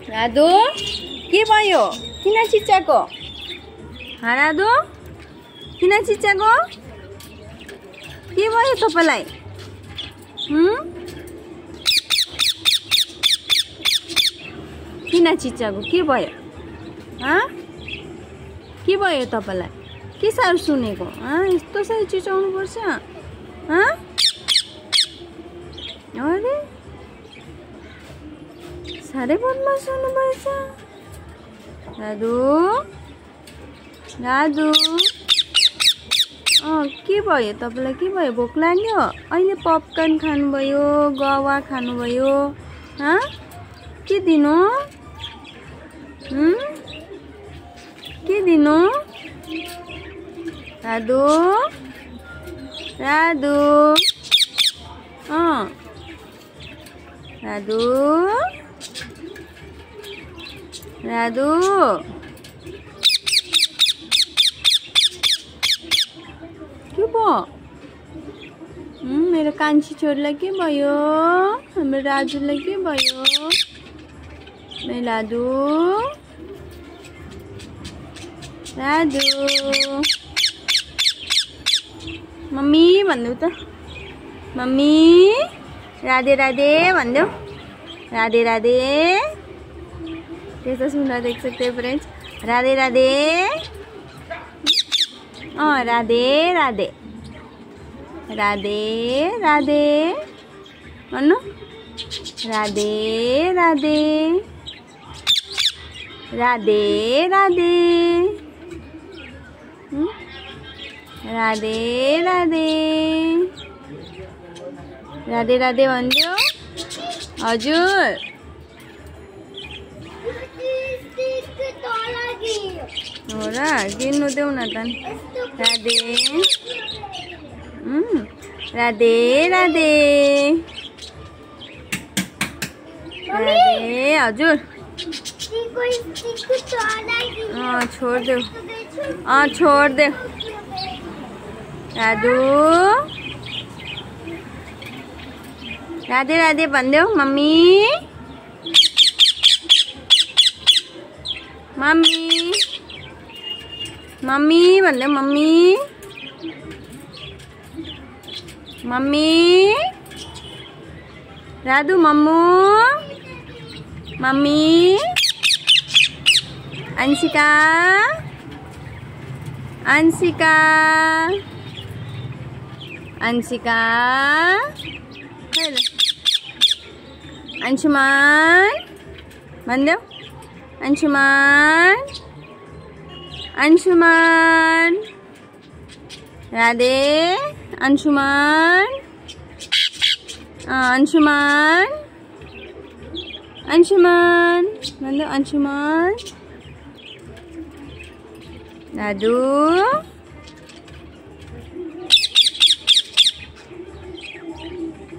राधु के भयो? किन चिच्याको? राधु किन चिच्याको? के भयो तपाईलाई? किन चिच्याको? के भयो? के भयो तपाईलाई? के साह्रो सुनेको? यस्तो साह्रो चिच्याउनु पर्छ? अरे साह्रै बदमास हुनुभएछ। राधु राधु के भयो तपाईलाई? के भयो? भोक लाग्यो? अहिले पपकर्न खानुभयो, गवा खानुभयो, के दिनु? के दिनु? राधु राधु राधु राधु के भयो? मेरो कान्छी छोरीलाई के भयो? हाम्रो राजुलाई के भयो? मेरो राधु राधु मम्मी भन्देऊ त। मम्मी राधे राधे भन्देऊ। राधे राधे। कैसा सुंदर देख सकते हैं फ्रेंड्स। राधे राधे। राधे राधे राधे राधे भन्नु। राधे राधे राधे राधे राधे राधे राधे राधे भन्दियो। हजुर हो र गिन्नु देऊ न त। राधे राधे राधे राधे। हजुर छोड़ दे। छोड़ दे। राधु राधे राधे भन्देऊ। मम्मी मम्मी मम्मी भन्देऊ। मम्मी मम्मी राधु मम्मू मम्मी। अंशिका अंशिका अंशिका अंशुमान भन्देऊ। अंशुमान अंशुमान राधे अंशुमान अंशुमान अंशुमान भन्देऊ। अंशुमान राधु